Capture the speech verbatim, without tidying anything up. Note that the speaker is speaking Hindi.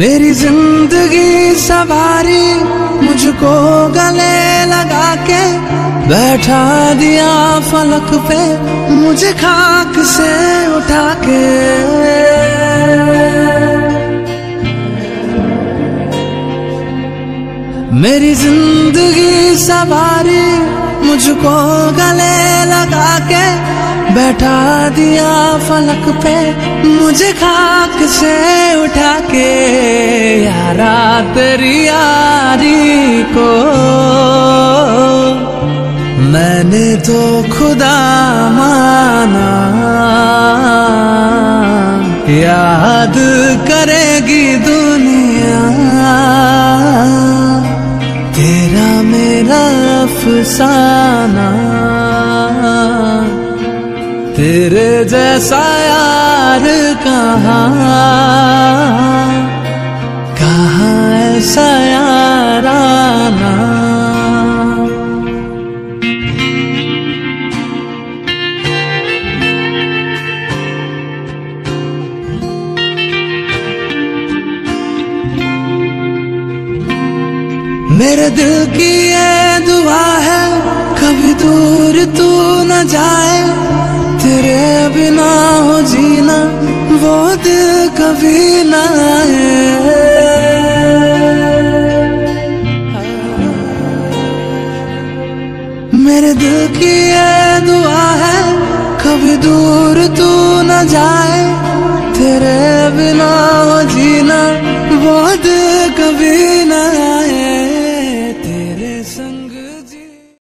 मेरी जिंदगी सवारी मुझको गले लगा के बैठा दिया फलक पे मुझे खाक से उठा के। मेरी जिंदगी सवारी मुझको गले लगा के बैठा दिया फलक पे मुझे खाक से उठा के। यारा तेरी यारी को मैंने तो खुदा माना, याद करेगी दुनिया तेरा मेरा अफसाना। तेरे जैसा यार कहाँ कहाँ ऐसा याराना। मेरे दिल की ये दुआ है कभी दूर तू न जाए, तेरे बिना हो जीना वो दिल कभी ना आए। मेरे दिल की ये दुआ है कभी दूर तू न जाए, तेरे बिना हो जीना वो दिल कभी ना आए।